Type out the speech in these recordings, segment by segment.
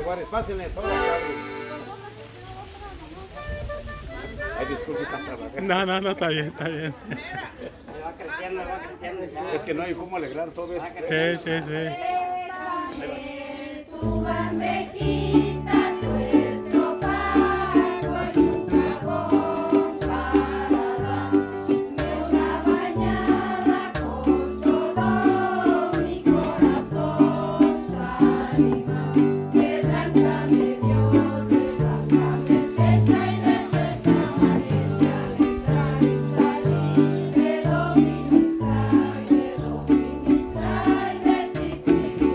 Juárez. Pásenle, todas las tardes. Ay, disculpe, está trabajando. No, está bien, está bien. Va creciendo ya. Es que no hay cómo alegrar todo esto. Sí. Tu bandejita, nuestro barco y una comparada de una bañada con todo mi corazón. Tarima, de blanca me Dios, de blanca me cesa y de cesa amanece al entrar y salir. De do ministrar, de pipiripi.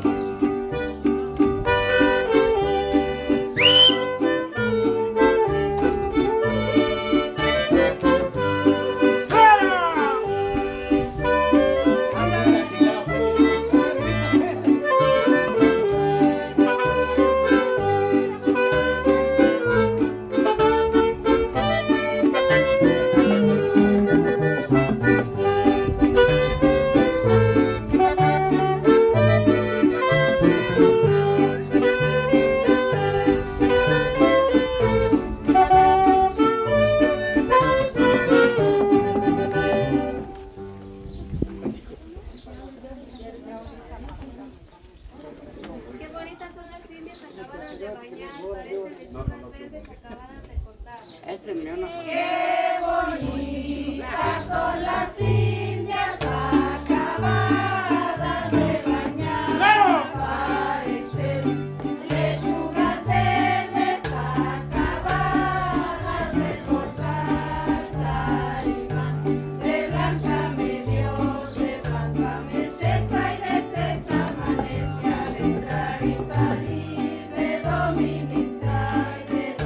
Qué bonitas son las indias acabadas de bañar, parecen lechugas verdes acabadas de cortar. Este es mío, no. Qué bonitas son las indias acabadas de bañar, parecen lechugas verdes acabadas de cortar. Tarima, de blanca me Dios, de blanca me cesa y de cesa amanece al entrar y salir. De do ministrar,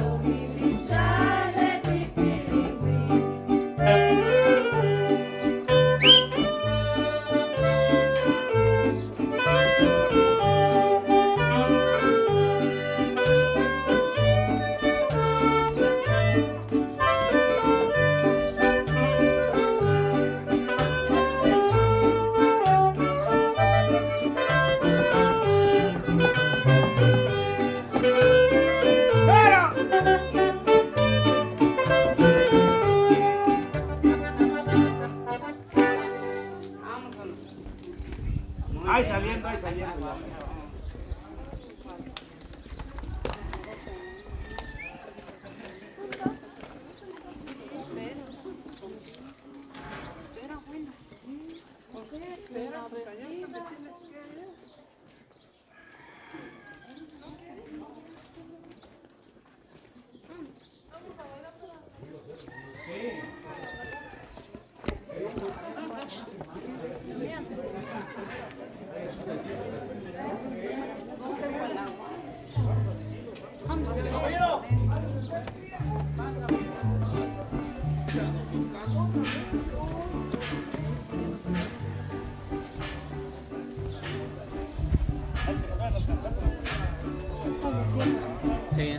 de pipiriwi. Ahí saliendo. Sí.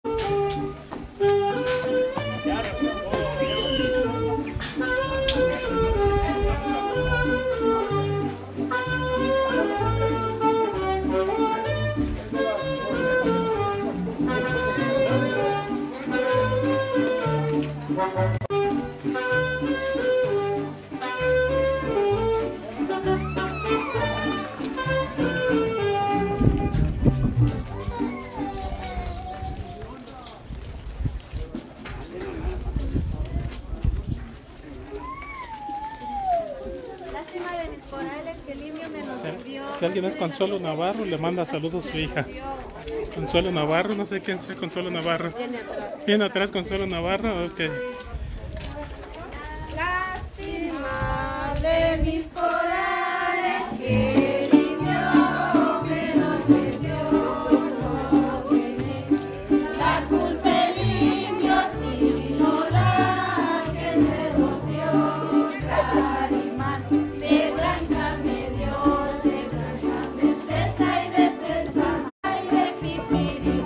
Lástima de mis corales que el indio me los perdió. Si alguien es Consuelo Navarro, le manda saludos a su hija. Consuelo Navarro, no sé quién sea Consuelo Navarro. Viene atrás Consuelo Navarro, ok. Lástima de mis corales que el indio me los perdió. No tiene la culpa el indio, sino la que se los dio. Tarima, de blanca me dio, de blanca me cesa y de cesa ay de pipiripi.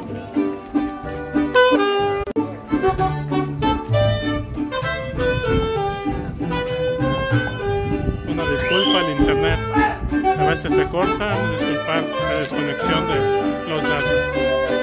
Una disculpa al internet. A veces se corta, disculpar. desconexión de los datos.